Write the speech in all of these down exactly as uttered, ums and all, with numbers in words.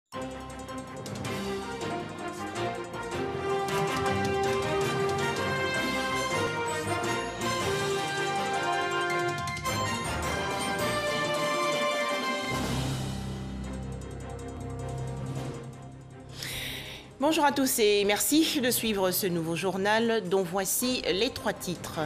Bonjour à tous et merci de suivre ce nouveau journal dont voici les trois titres.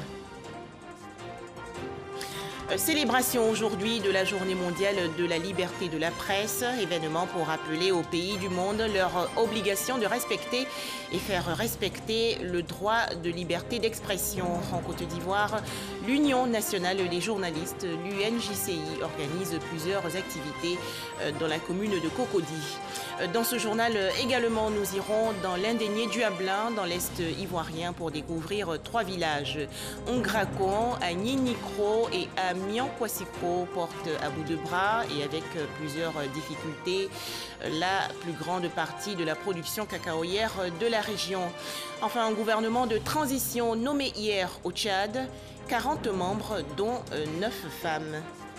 Célébration aujourd'hui de la Journée mondiale de la liberté de la presse, événement pour rappeler aux pays du monde leur obligation de respecter et faire respecter le droit de liberté d'expression. En Côte d'Ivoire, l'Union nationale des journalistes, l'U N J C I, organise plusieurs activités dans la commune de Cocody. Dans ce journal également, nous irons dans l'Indénié du Hablin, dans l'Est ivoirien, pour découvrir trois villages. Ongracon, à Ninikro et à Miankwasiko portent à bout de bras et avec plusieurs difficultés la plus grande partie de la production cacaoyère de la région. Enfin, un gouvernement de transition nommé hier au Tchad, quarante membres dont neuf femmes.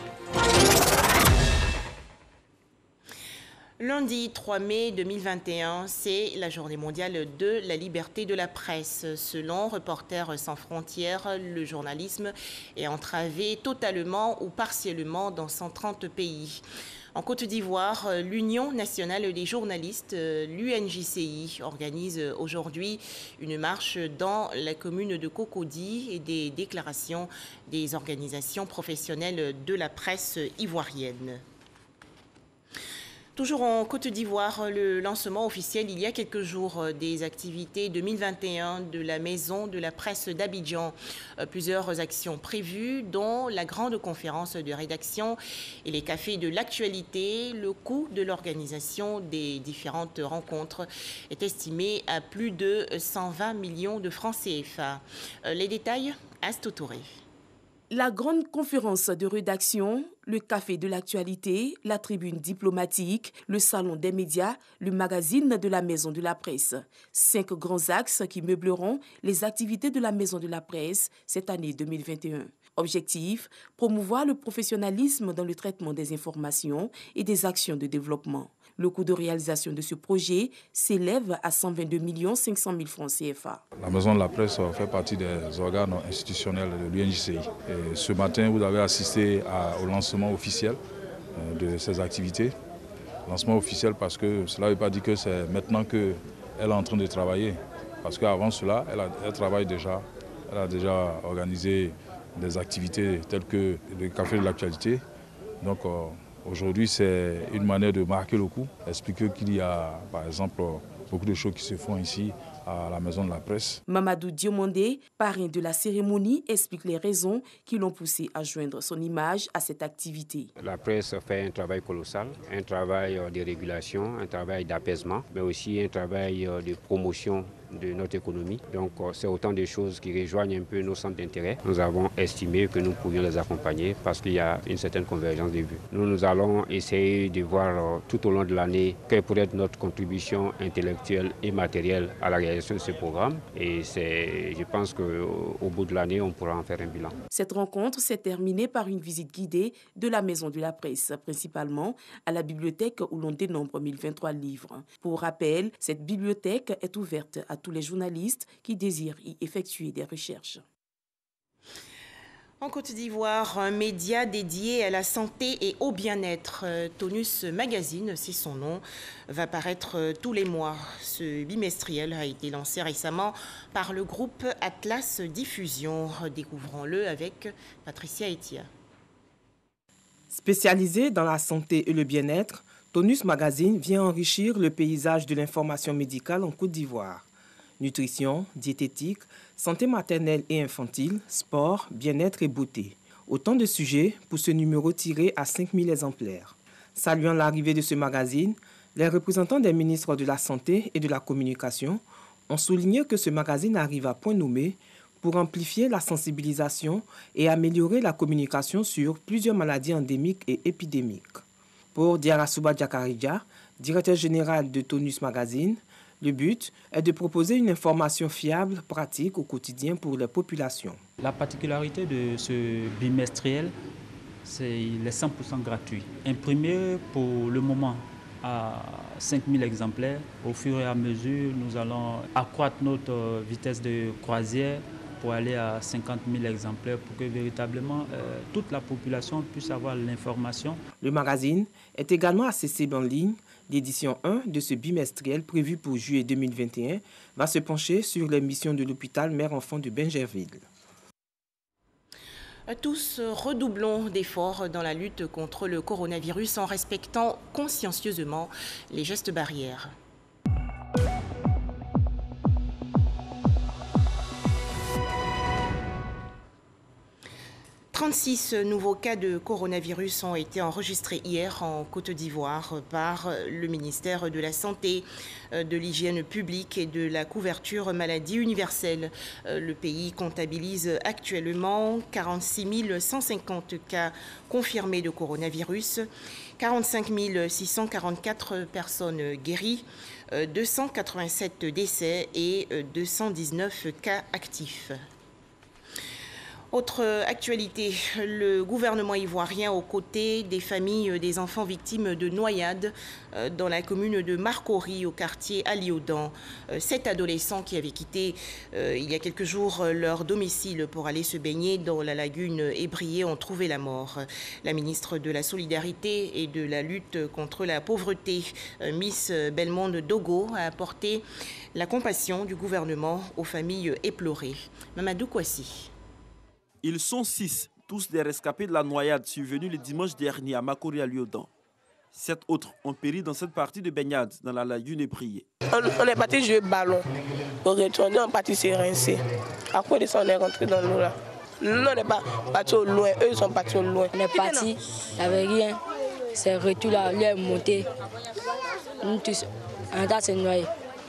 Lundi trois mai deux mille vingt et un, c'est la journée mondiale de la liberté de la presse. Selon Reporters sans frontières, le journalisme est entravé totalement ou partiellement dans cent trente pays. En Côte d'Ivoire, l'Union nationale des journalistes, l'U N J C I, organise aujourd'hui une marche dans la commune de Cocody et des déclarations des organisations professionnelles de la presse ivoirienne. Toujours en Côte d'Ivoire, le lancement officiel il y a quelques jours des activités deux mille vingt et un de la Maison de la Presse d'Abidjan. Plusieurs actions prévues, dont la grande conférence de rédaction et les cafés de l'actualité. Le coût de l'organisation des différentes rencontres est estimé à plus de cent vingt millions de francs C F A. Les détails, Astou Touré. La grande conférence de rédaction, le café de l'actualité, la tribune diplomatique, le salon des médias, le magazine de la Maison de la Presse. Cinq grands axes qui meubleront les activités de la Maison de la Presse cette année deux mille vingt et un. Objectif, promouvoir le professionnalisme dans le traitement des informations et des actions de développement. Le coût de réalisation de ce projet s'élève à cent vingt-deux millions cinq cent mille francs C F A. La Maison de la Presse fait partie des organes institutionnels de l'U N J C I. Et ce matin, vous avez assisté à, au lancement officiel de ces activités. Lancement officiel parce que cela ne veut pas dire que c'est maintenant qu'elle est en train de travailler. Parce qu'avant cela, elle, a, elle travaille déjà. Elle a déjà organisé des activités telles que le café de l'actualité. Donc euh, aujourd'hui, c'est une manière de marquer le coup, expliquer qu'il y a, par exemple, beaucoup de choses qui se font ici à la Maison de la Presse. Mamadou Diomandé, parrain de la cérémonie, explique les raisons qui l'ont poussé à joindre son image à cette activité. La presse fait un travail colossal, un travail de régulation, un travail d'apaisement, mais aussi un travail de promotion de notre économie. Donc c'est autant de choses qui rejoignent un peu nos centres d'intérêt. Nous avons estimé que nous pouvions les accompagner parce qu'il y a une certaine convergence de vues. Nous, nous allons essayer de voir tout au long de l'année quelle pourrait être notre contribution intellectuelle et matérielle à la réalisation de ce programme. Et c'est, je pense qu'au bout de l'année, on pourra en faire un bilan. Cette rencontre s'est terminée par une visite guidée de la Maison de la Presse, principalement à la bibliothèque où l'on dénombre mille vingt-trois livres. Pour rappel, cette bibliothèque est ouverte à tous les journalistes qui désirent y effectuer des recherches. En Côte d'Ivoire, un média dédié à la santé et au bien-être, Tonus Magazine, c'est son nom, va paraître tous les mois. Ce bimestriel a été lancé récemment par le groupe Atlas Diffusion. Découvrons-le avec Patricia Etia. Spécialisé dans la santé et le bien-être, Tonus Magazine vient enrichir le paysage de l'information médicale en Côte d'Ivoire. Nutrition, diététique, santé maternelle et infantile, sport, bien-être et beauté. Autant de sujets pour ce numéro tiré à cinq mille exemplaires. Saluant l'arrivée de ce magazine, les représentants des ministres de la Santé et de la Communication ont souligné que ce magazine arrive à point nommé pour amplifier la sensibilisation et améliorer la communication sur plusieurs maladies endémiques et épidémiques. Pour Diarasuba Diakaridja, directeur général de Tonus Magazine, le but est de proposer une information fiable, pratique au quotidien pour les populations. La particularité de ce bimestriel, c'est qu'il est cent pour cent gratuit. Imprimé pour le moment à cinq mille exemplaires. Au fur et à mesure, nous allons accroître notre vitesse de croisière pour aller à cinquante mille exemplaires pour que véritablement euh, toute la population puisse avoir l'information. Le magazine est également accessible en ligne. L'édition un de ce bimestriel prévu pour juillet deux mille vingt et un va se pencher sur les missions de l'hôpital Mère-Enfant de Bingerville. Tous redoublons d'efforts dans la lutte contre le coronavirus en respectant consciencieusement les gestes barrières. trente-six nouveaux cas de coronavirus ont été enregistrés hier en Côte d'Ivoire par le ministère de la Santé, de l'Hygiène publique et de la couverture maladie universelle. Le pays comptabilise actuellement quarante-six mille cent cinquante cas confirmés de coronavirus, quarante-cinq mille six cent quarante-quatre personnes guéries, deux cent quatre-vingt-sept décès et deux cent dix-neuf cas actifs. Autre actualité, le gouvernement ivoirien aux côtés des familles des enfants victimes de noyades dans la commune de Marcory au quartier Aliodan. Sept adolescents qui avaient quitté euh, il y a quelques jours leur domicile pour aller se baigner dans la lagune Ébrié ont trouvé la mort. La ministre de la Solidarité et de la lutte contre la pauvreté, Miss Belmonde Dogo, a apporté la compassion du gouvernement aux familles éplorées. Mamadou Kouassi. Ils sont six, tous des rescapés de la noyade survenue le dimanche dernier à Marcory à Lyodan. Sept autres ont péri dans cette partie de baignade dans la lagune Ébrié. On, on est parti jouer ballon. On retourne, on est parti se rincer. Après de ça, on est rentré dans l'eau là. Nous, on n'est pas partis au loin, eux ils sont partis au loin. On est parti, il n'y avait rien. C'est retour là, lui est monté. Nous tous, en tas c'est noyé.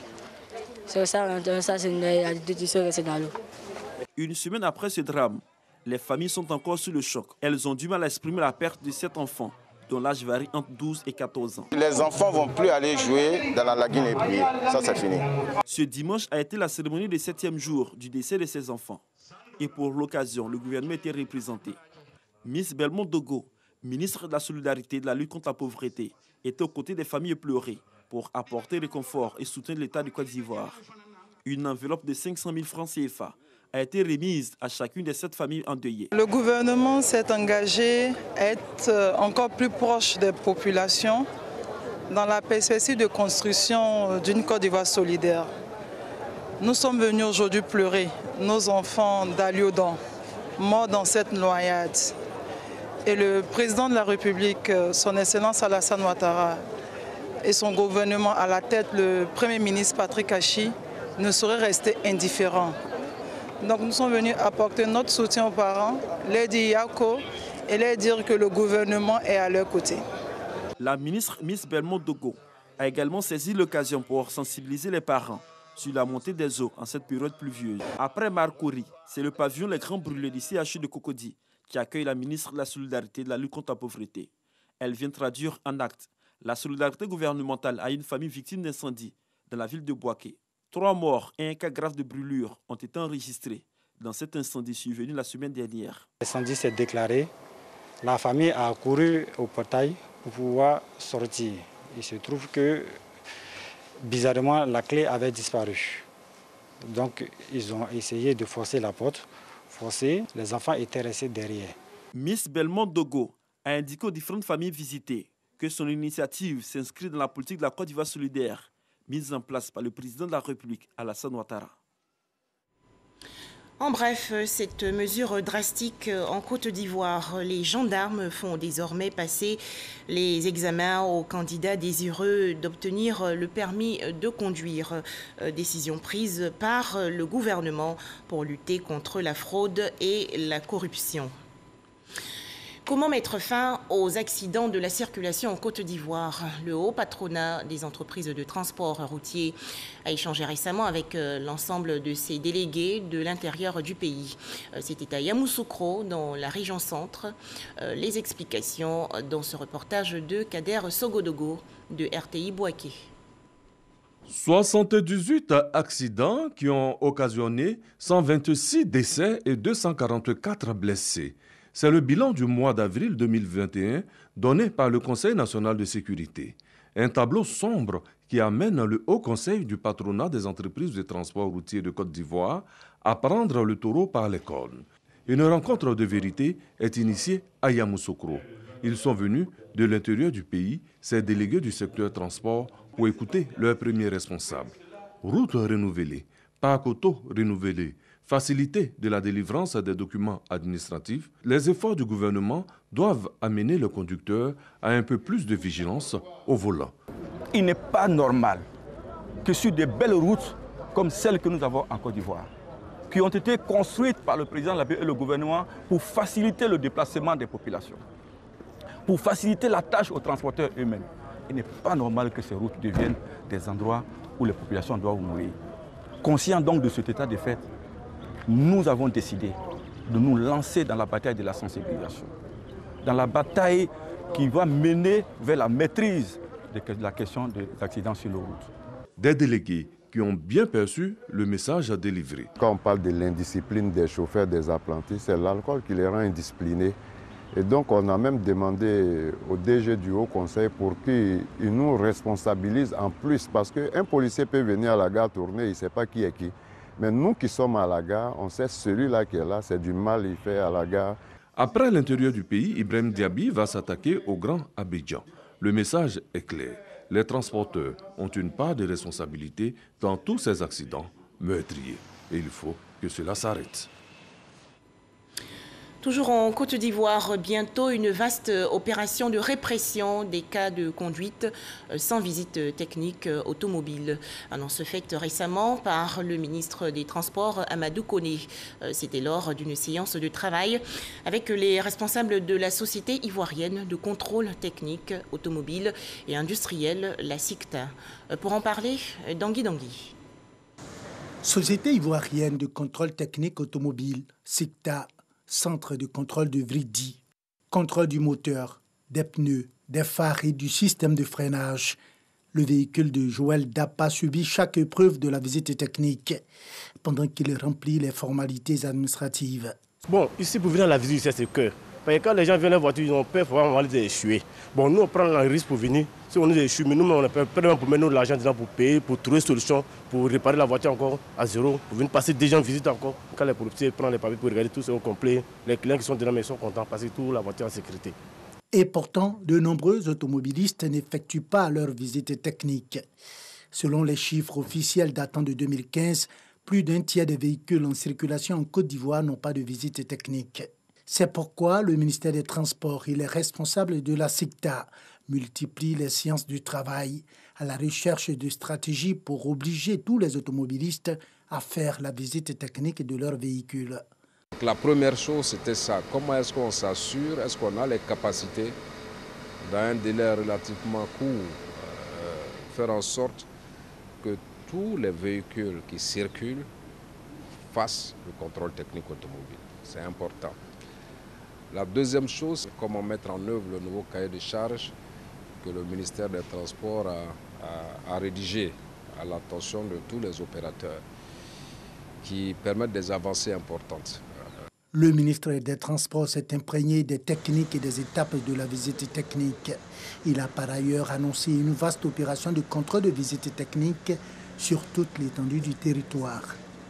C'est ça, en tas c'est noyé, il y a deux sont restés dans l'eau. Une semaine après ce drame, les familles sont encore sous le choc. Elles ont du mal à exprimer la perte de sept enfants, dont l'âge varie entre douze et quatorze ans. Les enfants ne vont plus aller jouer dans la lagune Ébrié. Ça, c'est fini. Ce dimanche a été la cérémonie du septième jour du décès de ces enfants. Et pour l'occasion, le gouvernement était représenté. Miss Belmonde Dogo, ministre de la Solidarité et de la lutte contre la pauvreté, était aux côtés des familles éplorées pour apporter réconfort et soutenir l'État du Côte d'Ivoire. Une enveloppe de cinq cent mille francs C F A a été remise à chacune de sept familles endeuillées. Le gouvernement s'est engagé à être encore plus proche des populations dans la perspective de construction d'une Côte d'Ivoire solidaire. Nous sommes venus aujourd'hui pleurer nos enfants d'Aliodan, morts dans cette noyade. Et le président de la République, son Excellence Alassane Ouattara, et son gouvernement à la tête, le Premier ministre Patrick Achi, ne sauraient rester indifférents. Donc nous sommes venus apporter notre soutien aux parents, leur dire Yako et leur dire que le gouvernement est à leur côté. La ministre Miss Belmonde Dogo a également saisi l'occasion pour sensibiliser les parents sur la montée des eaux en cette période pluvieuse. Après Marcory, c'est le pavillon Les Grands Brûlés du C H U de Cocody qui accueille la ministre de la Solidarité et de la lutte contre la pauvreté. Elle vient traduire en acte la solidarité gouvernementale à une famille victime d'incendie dans la ville de Bouaké. Trois morts et un cas grave de brûlure ont été enregistrés dans cet incendie survenu la semaine dernière. L'incendie s'est déclaré. La famille a couru au portail pour pouvoir sortir. Il se trouve que, bizarrement, la clé avait disparu. Donc, ils ont essayé de forcer la porte. Forcer, les enfants étaient restés derrière. Miss Belmonde Dogo a indiqué aux différentes familles visitées que son initiative s'inscrit dans la politique de la Côte d'Ivoire solidaire, mise en place par le président de la République, Alassane Ouattara. En bref, cette mesure drastique en Côte d'Ivoire, les gendarmes font désormais passer les examens aux candidats désireux d'obtenir le permis de conduire. Décision prise par le gouvernement pour lutter contre la fraude et la corruption. Comment mettre fin aux accidents de la circulation en Côte d'Ivoire? Le haut patronat des entreprises de transport routier a échangé récemment avec l'ensemble de ses délégués de l'intérieur du pays. C'était à Yamoussoukro, dans la région centre. Les explications dans ce reportage de Kader Sogodogo de R T I Bouaké. soixante-dix-huit accidents qui ont occasionné cent vingt-six décès et deux cent quarante-quatre blessés. C'est le bilan du mois d'avril deux mille vingt et un donné par le Conseil national de sécurité. Un tableau sombre qui amène le Haut Conseil du patronat des entreprises de transport routier de Côte d'Ivoire à prendre le taureau par les cornes. Une rencontre de vérité est initiée à Yamoussoukro. Ils sont venus de l'intérieur du pays, ces délégués du secteur transport, pour écouter leurs premiers responsables. Route renouvelée, parc auto renouvelé, facilité de la délivrance des documents administratifs, les efforts du gouvernement doivent amener le conducteur à un peu plus de vigilance au volant. Il n'est pas normal que sur des belles routes comme celles que nous avons en Côte d'Ivoire, qui ont été construites par le président de la République et le gouvernement pour faciliter le déplacement des populations, pour faciliter la tâche aux transporteurs eux-mêmes. Il n'est pas normal que ces routes deviennent des endroits où les populations doivent mourir. Conscients donc de cet état de fait, nous avons décidé de nous lancer dans la bataille de la sensibilisation, dans la bataille qui va mener vers la maîtrise de la question des accidents sur les routes. Des délégués qui ont bien perçu le message à délivrer. Quand on parle de l'indiscipline des chauffeurs, des apprentis, c'est l'alcool qui les rend indisciplinés. Et donc on a même demandé au D G du Haut Conseil pour qu'il nous responsabilise en plus, parce qu'un policier peut venir à la gare tourner, il ne sait pas qui est qui. Mais nous qui sommes à la gare, on sait celui-là qui est là, c'est du mal qu'il fait à la gare. Après l'intérieur du pays, Ibrahim Diaby va s'attaquer au Grand Abidjan. Le message est clair. Les transporteurs ont une part de responsabilité dans tous ces accidents meurtriers. Et il faut que cela s'arrête. Toujours en Côte d'Ivoire, bientôt une vaste opération de répression des cas de conduite sans visite technique automobile. Annonce faite récemment par le ministre des Transports, Amadou Koné. C'était lors d'une séance de travail avec les responsables de la société ivoirienne de contrôle technique automobile et industriel, la SICTA. Pour en parler, Dangui Dangui. Société ivoirienne de contrôle technique automobile, SICTA. Centre de contrôle de Vridi, contrôle du moteur, des pneus, des phares et du système de freinage. Le véhicule de Joël Dapa subit chaque épreuve de la visite technique pendant qu'il remplit les formalités administratives. Bon, ici pour venir à la visite, c'est que parce que quand les gens viennent en voiture, ils ont peur, on va les échouer. Bon, nous on prend le risque pour venir. Si on nous échoue, mais nous on a peur pour mettre l'argent dedans pour payer, pour trouver une solution, pour réparer la voiture encore à zéro, pour venir passer des gens en visite encore. Quand les policiers prennent les papiers pour regarder tout, c'est au complet. Les clients qui sont dedans, mais ils sont contents parce que toute la voiture est en sécurité. Et pourtant, de nombreux automobilistes n'effectuent pas leur visite technique. Selon les chiffres officiels datant de deux mille quinze, plus d'un tiers des véhicules en circulation en Côte d'Ivoire n'ont pas de visite technique. C'est pourquoi le ministère des Transports et les responsables de la SICTA multiplient les séances du travail à la recherche de stratégies pour obliger tous les automobilistes à faire la visite technique de leur véhicule. La première chose, c'était ça. Comment est-ce qu'on s'assure, est-ce qu'on a les capacités, dans un délai relativement court, euh, faire en sorte que tous les véhicules qui circulent fassent le contrôle technique automobile. C'est important. La deuxième chose, c'est comment mettre en œuvre le nouveau cahier de charges que le ministère des Transports a, a, a rédigé à l'attention de tous les opérateurs, qui permettent des avancées importantes. Le ministre des Transports s'est imprégné des techniques et des étapes de la visite technique. Il a par ailleurs annoncé une vaste opération de contrôle de visite technique sur toute l'étendue du territoire.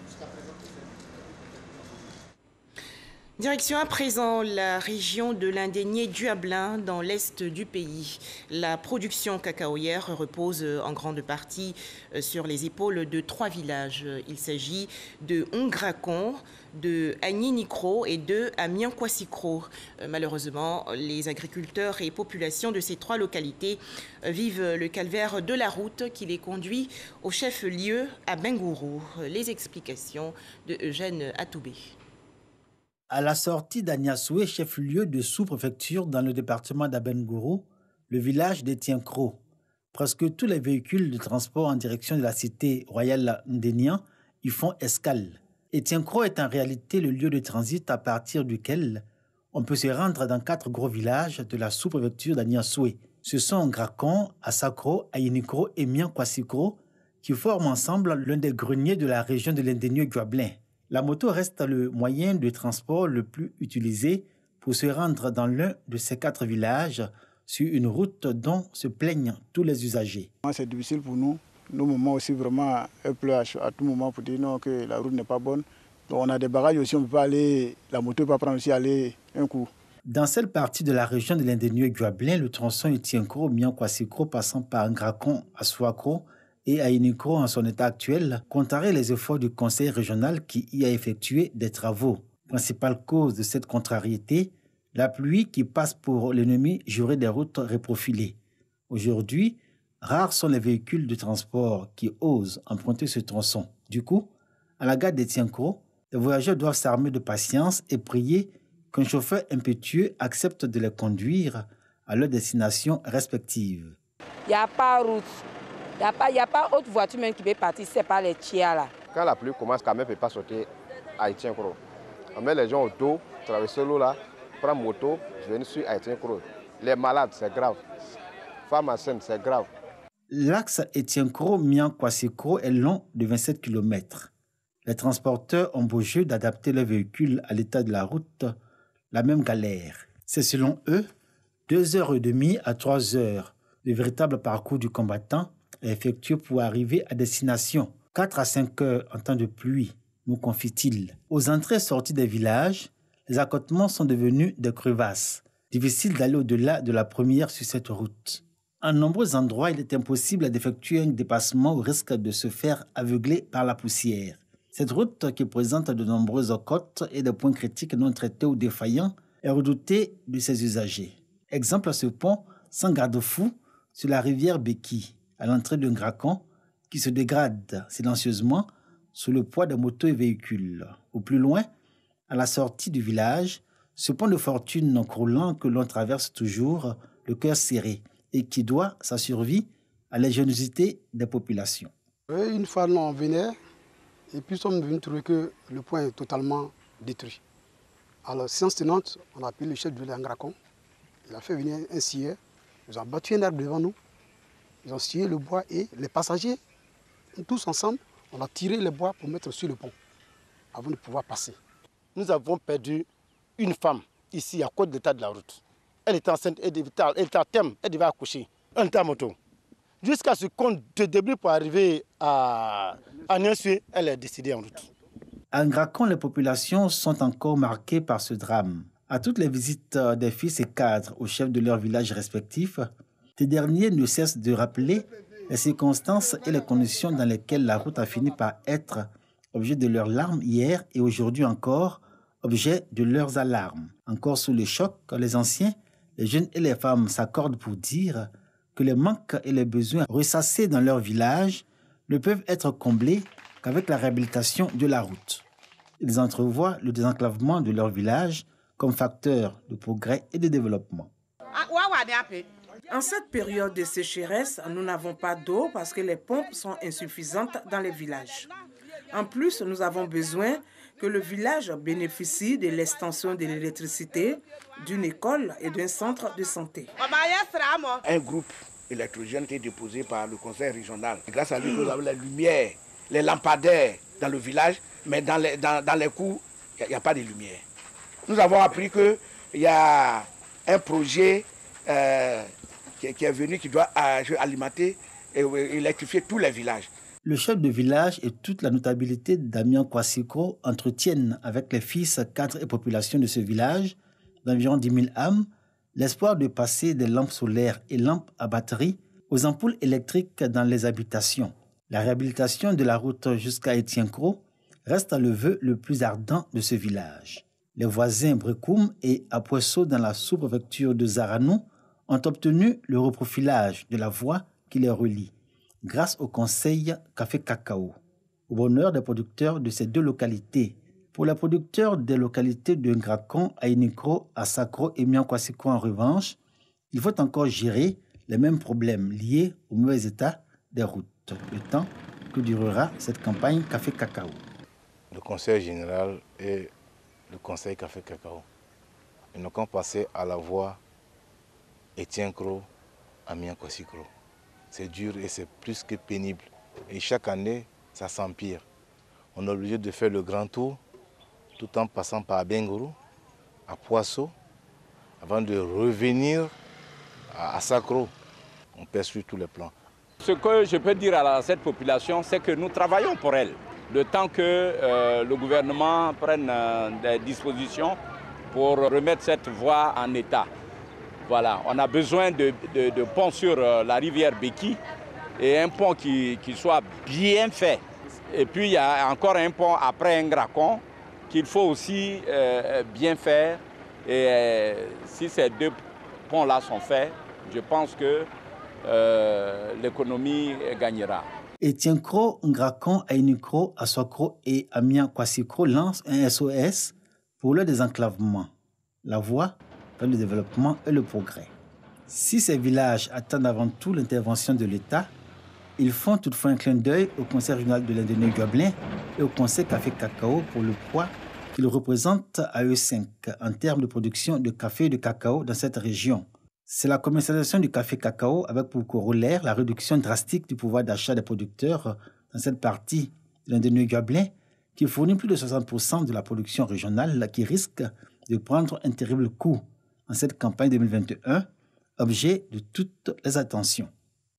Direction à présent la région de l'Indénié Duablin dans l'est du pays. La production cacaoyère repose en grande partie sur les épaules de trois villages. Il s'agit de Ongracon, de Agninikro et de Amiankwasikro. Malheureusement, les agriculteurs et populations de ces trois localités vivent le calvaire de la route qui les conduit au chef-lieu à Bengourou. Les explications de Eugène Atoubé. À la sortie d'Agnasoué, chef-lieu de sous-préfecture dans le département d'Abengourou, le village d'Etincro, presque tous les véhicules de transport en direction de la cité royale Ndénian y font escale. Etincro est en réalité le lieu de transit à partir duquel on peut se rendre dans quatre gros villages de la sous-préfecture d'Agnasoué. Ce sont Gracon, Asakro, Ayinikro et Miankwasikro qui forment ensemble l'un des greniers de la région de l'Indénié Duablin. La moto reste le moyen de transport le plus utilisé pour se rendre dans l'un de ces quatre villages, sur une route dont se plaignent tous les usagers. C'est difficile pour nous. Nos moments aussi, vraiment, elle pleut à tout moment pour dire non, que la route n'est pas bonne. Donc on a des barrages aussi, on ne peut pas aller, la moto peut pas prendre aussi aller un coup. Dans cette partie de la région de l'Indénieux Guablin, le tronçon Etienkrô, Miankwassikro, passant par Ngracon à Souakro et à Inikro en son état actuel, contrarie les efforts du conseil régional qui y a effectué des travaux. Principale cause de cette contrariété, la pluie qui passe pour l'ennemi juré des routes reprofilées. Aujourd'hui, rares sont les véhicules de transport qui osent emprunter ce tronçon. Du coup, à la gare d'Etienkrô, les voyageurs doivent s'armer de patience et prier qu'un chauffeur impétueux accepte de les conduire à leur destination respective. Il n'y a pas de route, il n'y a pas, il n'y a pas autre voiture même qui peut partir, c'est pas les tiers là. Quand la pluie commence, quand même, ne peut pas sortir à Etienkrô. On met les gens au dos, traverser l'eau là, prendre moto, venir sur Etienkrô. Les malades, c'est grave. Femmes enceintes, c'est grave. L'axe Etienkrô-Miankwassikro est long de vingt-sept kilomètres. Les transporteurs ont beau jeu d'adapter leurs véhicules à l'état de la route, la même galère. C'est selon eux deux heures et demie à trois heures. Le véritable parcours du combattant est effectué pour arriver à destination. quatre à cinq heures en temps de pluie, nous confie-t-il. Aux entrées et sorties des villages, les accotements sont devenus des crevasses. Difficile d'aller au-delà de la première sur cette route. En nombreux endroits, il est impossible d'effectuer un dépassement au risque de se faire aveugler par la poussière. Cette route, qui présente de nombreuses côtes et des points critiques non traités ou défaillants, est redoutée de ses usagers. Exemple à ce pont, sans garde-fou, sur la rivière Béki, à l'entrée d'un Ngracon, qui se dégrade silencieusement sous le poids des motos et véhicules. Au plus loin, à la sortie du village, ce pont de fortune croulant que l'on traverse toujours, le cœur serré, et qui doit sa survie à l'ingéniosité des populations. Une fois, nous, on venait, et puis nous sommes venus trouver que le pont est totalement détruit. Alors, séance tenante, on a appelé le chef de l'Angracon. Il a fait venir un scieur. Ils ont battu un arbre devant nous. Ils ont scié le bois et les passagers, tous ensemble, on a tiré le bois pour mettre sur le pont avant de pouvoir passer. Nous avons perdu une femme ici à côté de l'état de la route. Elle était enceinte, elle était à terme, elle devait accoucher. Elle était à moto. Jusqu'à ce qu'on se débrouille pour arriver à, à Niensue, elle est décédée en route. À Ngracon, les populations sont encore marquées par ce drame. À toutes les visites des fils et cadres aux chefs de leurs villages respectifs, ces derniers ne cessent de rappeler les circonstances et les conditions dans lesquelles la route a fini par être objet de leurs larmes hier et aujourd'hui encore objet de leurs alarmes. Encore sous le choc, les anciens, les jeunes et les femmes s'accordent pour dire que les manques et les besoins ressassés dans leur village ne peuvent être comblés qu'avec la réhabilitation de la route. Ils entrevoient le désenclavement de leur village comme facteur de progrès et de développement. En cette période de sécheresse, nous n'avons pas d'eau parce que les pompes sont insuffisantes dans les villages. En plus, nous avons besoin que le village bénéficie de l'extension de l'électricité, d'une école et d'un centre de santé. Un groupe électrogène qui est déposé par le conseil régional. Grâce à lui, nous avons les lumières, les lampadaires dans le village, mais dans les, dans, dans les cours, il n'y a, a pas de lumière. Nous avons appris qu'il y a un projet euh, qui, qui est venu, qui doit euh, alimenter et électrifier tous les villages. Le chef de village et toute la notabilité d'Amiankwassikro entretiennent avec les fils, cadres et populations de ce village, d'environ dix mille âmes, l'espoir de passer des lampes solaires et lampes à batterie aux ampoules électriques dans les habitations. La réhabilitation de la route jusqu'à Etienkrô reste le vœu le plus ardent de ce village. Les voisins Brekoum et Apoesso dans la sous-préfecture de Zaranou ont obtenu le reprofilage de la voie qui les relie, grâce au conseil Café Cacao, au bonheur des producteurs de ces deux localités. Pour les producteurs des localités de Ngracon, à Inikro, à Sakro et Miankwassikro en revanche, il faut encore gérer les mêmes problèmes liés au mauvais état des routes, le temps que durera cette campagne Café Cacao. Le conseil général et le conseil Café Cacao, ils n'ont qu'à passer à la voie Etienkrô à Miankwassikro. C'est dur et c'est plus que pénible. Et chaque année, ça s'empire. On est obligé de faire le grand tour, tout en passant par Bengourou, à Poisson, avant de revenir à Sacro, on poursuit tous les plans. Ce que je peux dire à cette population, c'est que nous travaillons pour elle. Le temps que euh, le gouvernement prenne euh, des dispositions pour remettre cette voie en état. Voilà, on a besoin de, de, de ponts sur euh, la rivière Beki et un pont qui, qui soit bien fait. Et puis il y a encore un pont après Ngracon qu'il faut aussi euh, bien faire. Et euh, si ces deux ponts-là sont faits, je pense que euh, l'économie gagnera. Étienne Kro, Ngracon, Ainikro, Asokro et Amiens Kwassikro lancent un S O S pour le désenclavement, la voie vers le développement et le progrès. Si ces villages attendent avant tout l'intervention de l'État, ils font toutefois un clin d'œil au Conseil régional de l'Indonésie Gobelin et au Conseil Café Cacao pour le poids qu'ils représentent à eux cinq en termes de production de café et de cacao dans cette région. C'est la commercialisation du café cacao avec pour corollaire la réduction drastique du pouvoir d'achat des producteurs dans cette partie de l'Indonésie Gobelin qui fournit plus de soixante pour cent de la production régionale qui risque de prendre un terrible coup en cette campagne deux mille vingt et un, objet de toutes les attentions.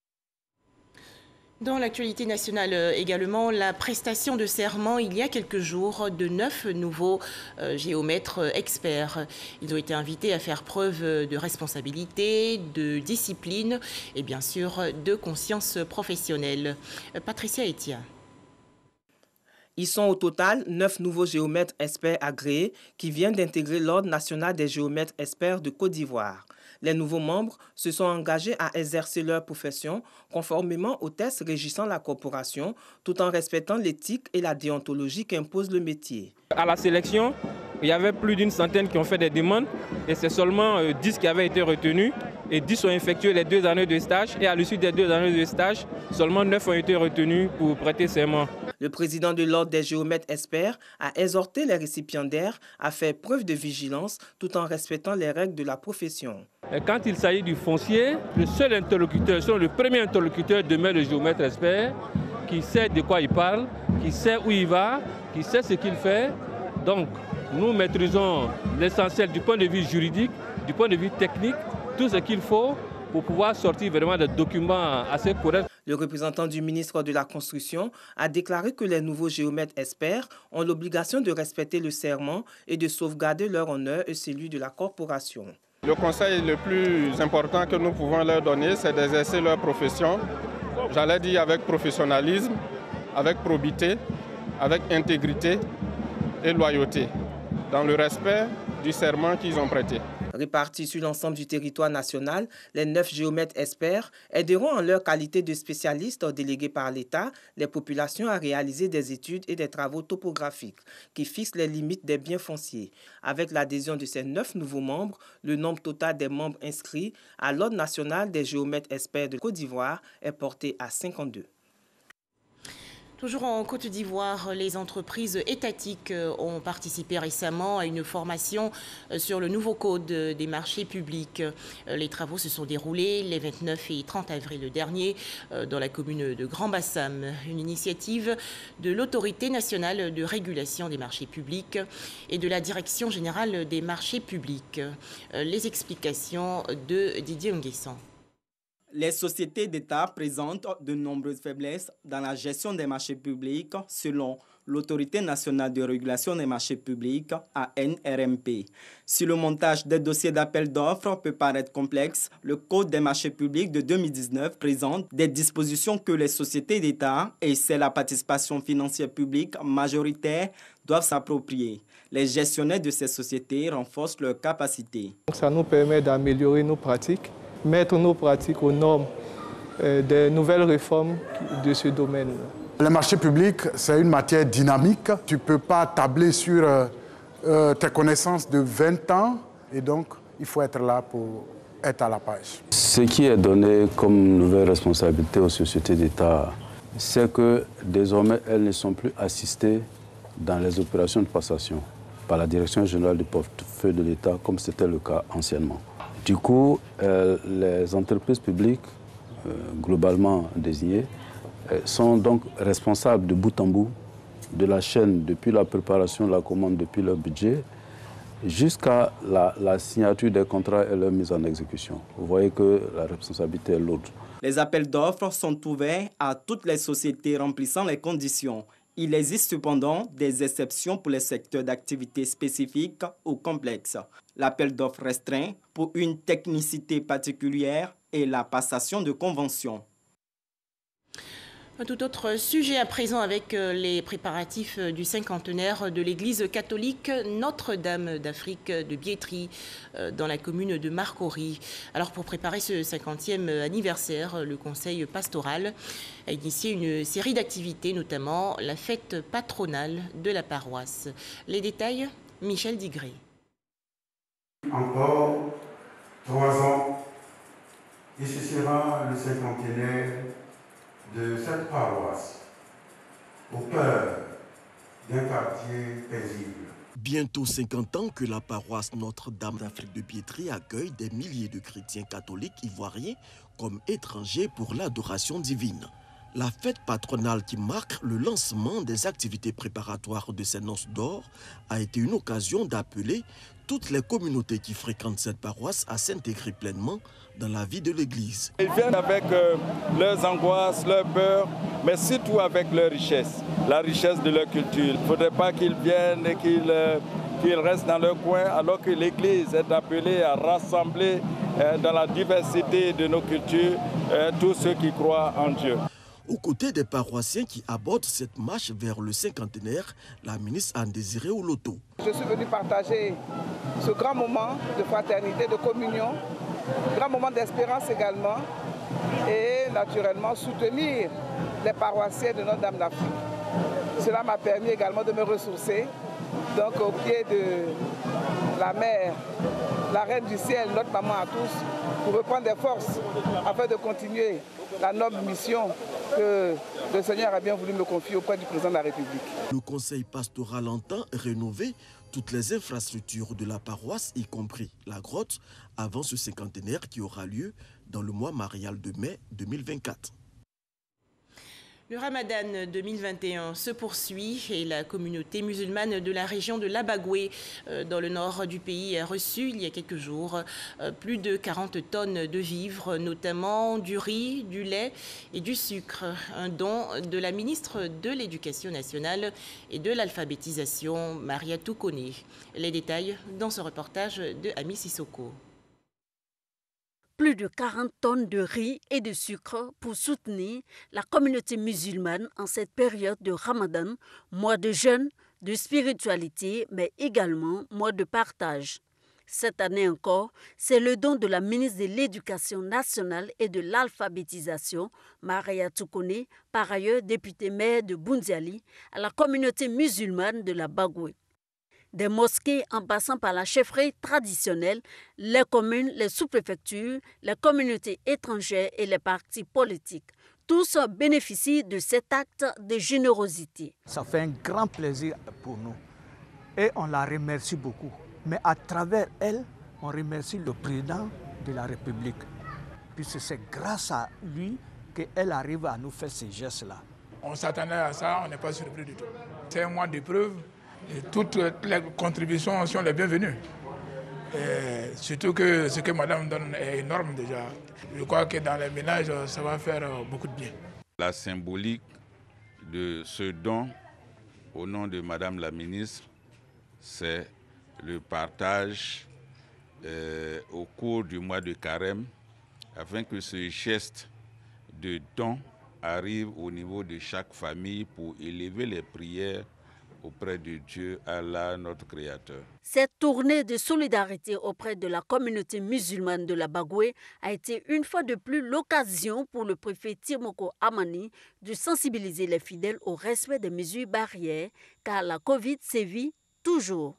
Dans l'actualité nationale également, la prestation de serment il y a quelques jours de neuf nouveaux euh, géomètres experts. Ils ont été invités à faire preuve de responsabilité, de discipline et bien sûr de conscience professionnelle. Patricia Etienne. Ils sont au total neuf nouveaux géomètres experts agréés qui viennent d'intégrer l'Ordre national des géomètres experts de Côte d'Ivoire. Les nouveaux membres se sont engagés à exercer leur profession conformément aux tests régissant la corporation, tout en respectant l'éthique et la déontologie qu'impose le métier. À la sélection, il y avait plus d'une centaine qui ont fait des demandes et c'est seulement dix qui avaient été retenus et dix ont effectué les deux années de stage et à l'issue des deux années de stage, seulement neuf ont été retenus pour prêter serment. Le président de l'Ordre des géomètres experts a exhorté les récipiendaires à faire preuve de vigilance tout en respectant les règles de la profession. Et quand il s'agit du foncier, le seul interlocuteur, le premier interlocuteur demeure le géomètre expert qui sait de quoi il parle, qui sait où il va, qui sait ce qu'il fait. Donc, nous maîtrisons l'essentiel du point de vue juridique, du point de vue technique, tout ce qu'il faut pour pouvoir sortir vraiment des documents assez corrects. Le représentant du ministre de la Construction a déclaré que les nouveaux géomètres experts ont l'obligation de respecter le serment et de sauvegarder leur honneur et celui de la corporation. Le conseil le plus important que nous pouvons leur donner, c'est d'exercer leur profession, j'allais dire avec professionnalisme, avec probité, avec intégrité et loyauté, dans le respect du serment qu'ils ont prêté. Répartis sur l'ensemble du territoire national, les neuf géomètres experts aideront en leur qualité de spécialistes délégués par l'État les populations à réaliser des études et des travaux topographiques qui fixent les limites des biens fonciers. Avec l'adhésion de ces neuf nouveaux membres, le nombre total des membres inscrits à l'Ordre national des géomètres experts de Côte d'Ivoire est porté à cinquante-deux. Toujours en Côte d'Ivoire, les entreprises étatiques ont participé récemment à une formation sur le nouveau code des marchés publics. Les travaux se sont déroulés les vingt-neuf et trente avril dernier dans la commune de Grand-Bassam, une initiative de l'Autorité nationale de régulation des marchés publics et de la Direction générale des marchés publics. Les explications de Didier Nguessan. Les sociétés d'État présentent de nombreuses faiblesses dans la gestion des marchés publics selon l'Autorité nationale de régulation des marchés publics, A N R M P. Si le montage des dossiers d'appel d'offres peut paraître complexe, le Code des marchés publics de deux mille dix-neuf présente des dispositions que les sociétés d'État, et c'est la participation financière publique majoritaire, doivent s'approprier. Les gestionnaires de ces sociétés renforcent leurs capacités. Ça nous permet d'améliorer nos pratiques, mettre nos pratiques aux normes euh, des nouvelles réformes de ce domaine. Les marchés publics, c'est une matière dynamique. Tu ne peux pas tabler sur euh, euh, tes connaissances de vingt ans et donc il faut être là pour être à la page. Ce qui est donné comme nouvelle responsabilité aux sociétés d'État, c'est que désormais elles ne sont plus assistées dans les opérations de passation par la Direction générale du portefeuille de l'État comme c'était le cas anciennement. Du coup, euh, les entreprises publiques, euh, globalement désignées, euh, sont donc responsables de bout en bout de la chaîne, depuis la préparation de la commande, depuis leur budget, jusqu'à la, la signature des contrats et leur mise en exécution. Vous voyez que la responsabilité est lourde. Les appels d'offres sont ouverts à toutes les sociétés remplissant les conditions. Il existe cependant des exceptions pour les secteurs d'activité spécifiques ou complexes. L'appel d'offres restreint pour une technicité particulière et la passation de conventions. Un tout autre sujet à présent avec les préparatifs du cinquantenaire de l'église catholique Notre-Dame d'Afrique de Biétry dans la commune de Marcory. Alors pour préparer ce cinquantième anniversaire, le conseil pastoral a initié une série d'activités, notamment la fête patronale de la paroisse. Les détails, Michel Digré. Encore trois ans et ce sera le cinquantenaire de cette paroisse, au cœur d'un quartier paisible. Bientôt cinquante ans que la paroisse Notre-Dame d'Afrique de Biétry accueille des milliers de chrétiens catholiques ivoiriens comme étrangers pour l'adoration divine. La fête patronale qui marque le lancement des activités préparatoires de ces noces d'or a été une occasion d'appeler toutes les communautés qui fréquentent cette paroisse à s'intégrer pleinement dans la vie de l'Église. Ils viennent avec euh, leurs angoisses, leurs peurs, mais surtout avec leur richesse, la richesse de leur culture. Il ne faudrait pas qu'ils viennent et qu'ils euh, qu'ils restent dans leur coin, alors que l'Église est appelée à rassembler euh, dans la diversité de nos cultures euh, tous ceux qui croient en Dieu. Aux côtés des paroissiens qui abordent cette marche vers le cinquantenaire, la ministre Anne-Désirée Oloto. Je suis venu partager ce grand moment de fraternité, de communion, grand moment d'espérance également, et naturellement soutenir les paroissiens de Notre-Dame d'Afrique. Cela m'a permis également de me ressourcer, donc au pied de la mère, la reine du ciel, notre maman à tous, pour reprendre des forces afin de continuer la noble mission que le Seigneur a bien voulu me confier auprès du président de la République. Le conseil pastoral entend rénover toutes les infrastructures de la paroisse, y compris la grotte, avant ce cinquantenaire qui aura lieu dans le mois marial de mai deux mille vingt-quatre. Le Ramadan deux mille vingt et un se poursuit et la communauté musulmane de la région de l'Abagoué, dans le nord du pays, a reçu il y a quelques jours plus de quarante tonnes de vivres, notamment du riz, du lait et du sucre. Un don de la ministre de l'Éducation nationale et de l'alphabétisation, Maria Toukoné. Les détails dans ce reportage de Ami Sissoko. Plus de quarante tonnes de riz et de sucre pour soutenir la communauté musulmane en cette période de Ramadan, mois de jeûne, de spiritualité, mais également mois de partage. Cette année encore, c'est le don de la ministre de l'Éducation nationale et de l'alphabétisation, Maria Toukoné, par ailleurs députée maire de Boundiali, à la communauté musulmane de la Bagoué. Des mosquées en passant par la chefferie traditionnelle, les communes, les sous-préfectures, les communautés étrangères et les partis politiques. Tous bénéficient de cet acte de générosité. Ça fait un grand plaisir pour nous et on la remercie beaucoup. Mais à travers elle, on remercie le président de la République, puisque c'est grâce à lui qu'elle arrive à nous faire ces gestes-là. On s'attendait à ça, on n'est pas surpris du tout. C'est un mois d'épreuve. Et toutes les contributions sont les bienvenues. Et surtout que ce que madame donne est énorme déjà. Je crois que dans les ménages, ça va faire beaucoup de bien. La symbolique de ce don au nom de madame la ministre, c'est le partage euh, au cours du mois de Carême, afin que ce geste de don arrive au niveau de chaque famille pour élever les prières auprès de Dieu, Allah, notre Créateur. Cette tournée de solidarité auprès de la communauté musulmane de la Bagoué a été une fois de plus l'occasion pour le préfet Timoko Amani de sensibiliser les fidèles au respect des mesures barrières, car la Covid sévit toujours.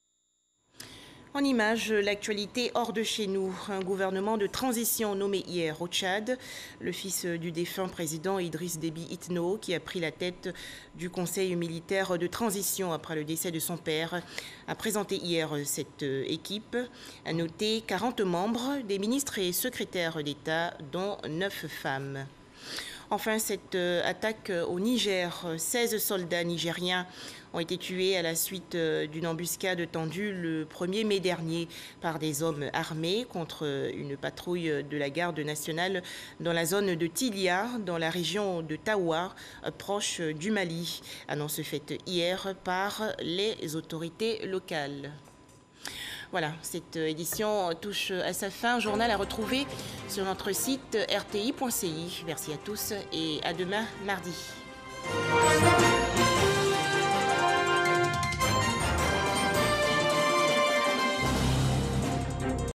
En image, l'actualité hors de chez nous. Un gouvernement de transition nommé hier au Tchad. Le fils du défunt président Idriss Déby Itno, qui a pris la tête du conseil militaire de transition après le décès de son père, a présenté hier cette équipe. A noté quarante membres, des ministres et secrétaires d'État, dont neuf femmes. Enfin, cette attaque au Niger, seize soldats nigériens ont été tués à la suite d'une embuscade tendue le premier mai dernier par des hommes armés contre une patrouille de la garde nationale dans la zone de Tilia, dans la région de Tawa, proche du Mali. Annonce faite hier par les autorités locales. Voilà, cette édition touche à sa fin. Journal à retrouver sur notre site r t i point c i. Merci à tous et à demain mardi.